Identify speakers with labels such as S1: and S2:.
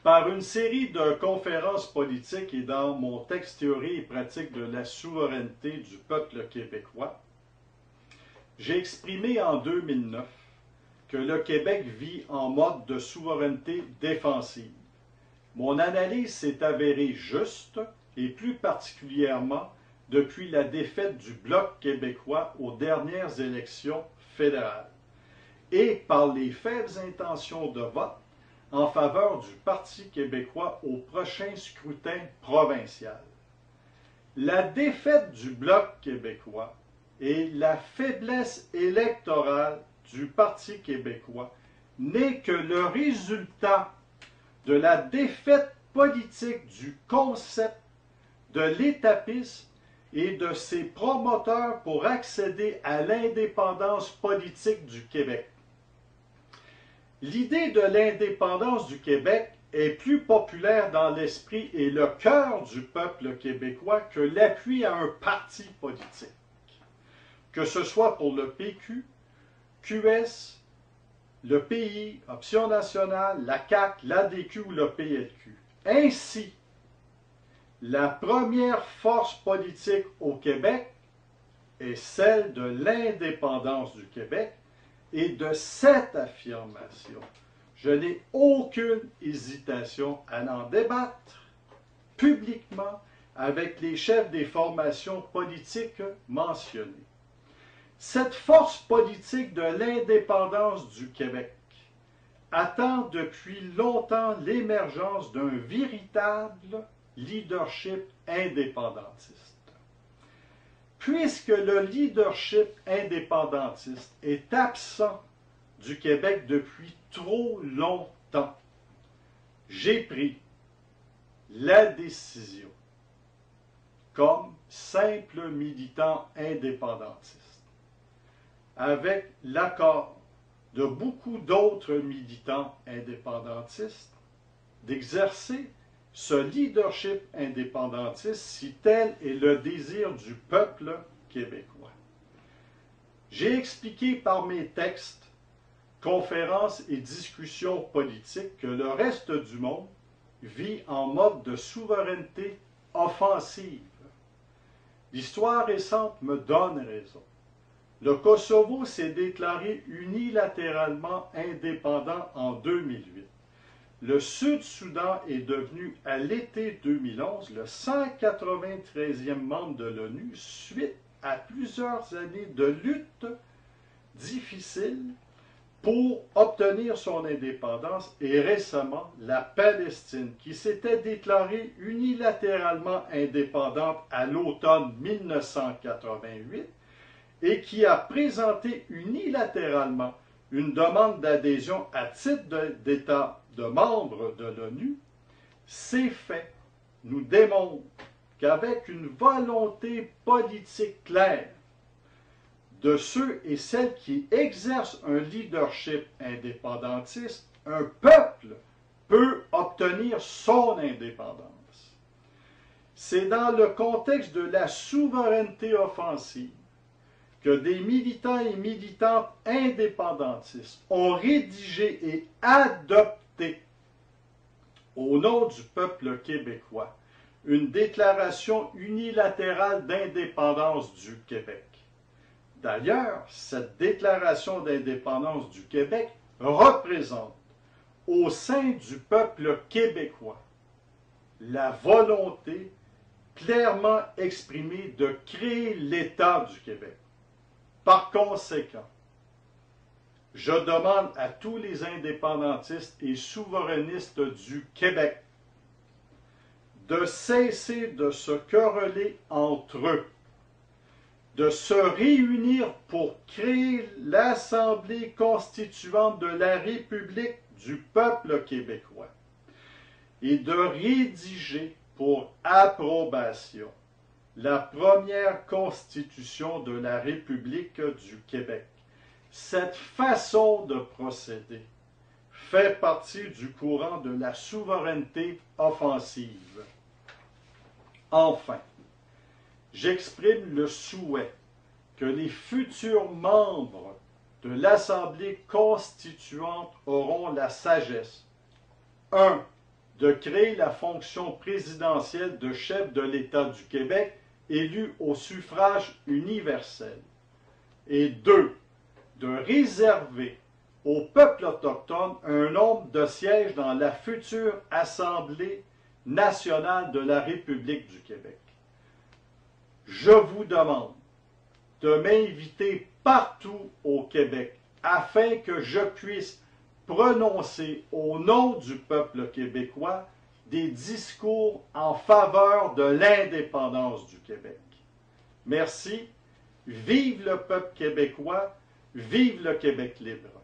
S1: Par une série de conférences politiques et dans mon texte théorie et pratique de la souveraineté du peuple québécois, j'ai exprimé en 2009 que le Québec vit en mode de souveraineté défensive. Mon analyse s'est avérée juste, et plus particulièrement depuis la défaite du Bloc québécois aux dernières élections fédérales, et par les faibles intentions de vote en faveur du Parti québécois au prochain scrutin provincial. La défaite du Bloc québécois et la faiblesse électorale du Parti québécois n'est que le résultat de la défaite politique du concept de l'étapisme et de ses promoteurs pour accéder à l'indépendance politique du Québec. L'idée de l'indépendance du Québec est plus populaire dans l'esprit et le cœur du peuple québécois que l'appui à un parti politique, que ce soit pour le PQ, QS, le PI, Option nationale, la CAQ, l'ADQ ou le PLQ. Ainsi, la première force politique au Québec est celle de l'indépendance du Québec, et de cette affirmation, je n'ai aucune hésitation à en débattre publiquement avec les chefs des formations politiques mentionnées. Cette force politique de l'indépendance du Québec attend depuis longtemps l'émergence d'un véritable leadership indépendantiste. Puisque le leadership indépendantiste est absent du Québec depuis trop longtemps, j'ai pris la décision, comme simple militant indépendantiste, avec l'accord de beaucoup d'autres militants indépendantistes, d'exercer ce leadership indépendantiste si tel est le désir du peuple québécois. J'ai expliqué par mes textes, conférences et discussions politiques que le reste du monde vit en mode de souveraineté offensive. L'histoire récente me donne raison. Le Kosovo s'est déclaré unilatéralement indépendant en 2008. Le Sud-Soudan est devenu, à l'été 2011, le 193e membre de l'ONU suite à plusieurs années de lutte difficile pour obtenir son indépendance et récemment la Palestine, qui s'était déclarée unilatéralement indépendante à l'automne 1988 et qui a présenté unilatéralement une demande d'adhésion à titre d'État de membre de l'ONU, ces faits nous démontrent qu'avec une volonté politique claire de ceux et celles qui exercent un leadership indépendantiste, un peuple peut obtenir son indépendance. C'est dans le contexte de la souveraineté offensive que des militants et militantes indépendantistes ont rédigé et adopté, au nom du peuple québécois, une déclaration unilatérale d'indépendance du Québec. D'ailleurs, cette déclaration d'indépendance du Québec représente, au sein du peuple québécois, la volonté clairement exprimée de créer l'État du Québec. Par conséquent, je demande à tous les indépendantistes et souverainistes du Québec de cesser de se quereller entre eux, de se réunir pour créer l'Assemblée constituante de la République du peuple québécois et de rédiger pour approbation la première constitution de la République du Québec. Cette façon de procéder fait partie du courant de la souveraineté offensive. Enfin, j'exprime le souhait que les futurs membres de l'Assemblée constituante auront la sagesse, 1. de créer la fonction présidentielle de chef de l'État du Québec élu au suffrage universel. Et 2. De réserver au peuple autochtone un nombre de sièges dans la future Assemblée nationale de la République du Québec. Je vous demande de m'inviter partout au Québec afin que je puisse prononcer au nom du peuple québécois des discours en faveur de l'indépendance du Québec. Merci. Vive le peuple québécois. Vive le Québec libre.